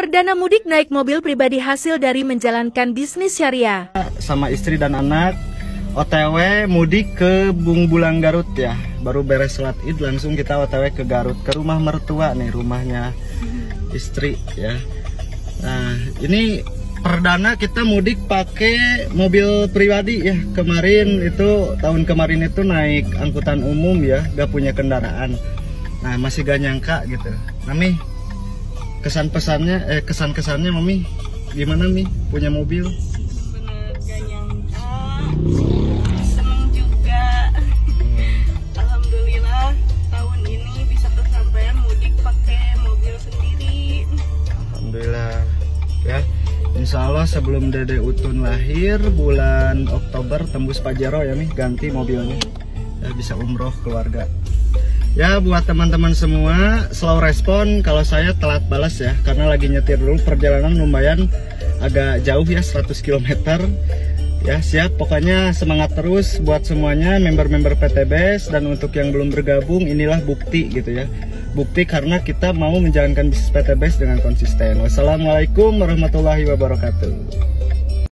Perdana mudik naik mobil pribadi hasil dari menjalankan bisnis syariah. Sama istri dan anak OTW mudik ke Bungbulang Garut ya. Baru beres sholat Id langsung kita OTW ke Garut, ke rumah mertua nih, rumahnya istri ya. Nah, ini perdana kita mudik pakai mobil pribadi ya. Tahun kemarin itu naik angkutan umum ya, gak punya kendaraan. Nah, masih gak nyangka gitu. Mami, kesan-kesannya Mami gimana Mi punya mobil? Bener gak nyangka, seneng juga. Alhamdulillah tahun ini bisa kesampaian mudik pakai mobil sendiri. Alhamdulillah ya. Insya Allah sebelum Dede Utun lahir bulan Oktober tembus Pajero ya Mi, ganti mobilnya ya, bisa umroh keluarga. Ya buat teman-teman semua, slow respon kalau saya telat balas ya, karena lagi nyetir dulu, perjalanan lumayan agak jauh ya, 100 km ya. Siap, pokoknya semangat terus buat semuanya member-member PTBS, dan untuk yang belum bergabung inilah bukti gitu ya, bukti karena kita mau menjalankan bisnis PTBS dengan konsisten. Wassalamualaikum warahmatullahi wabarakatuh.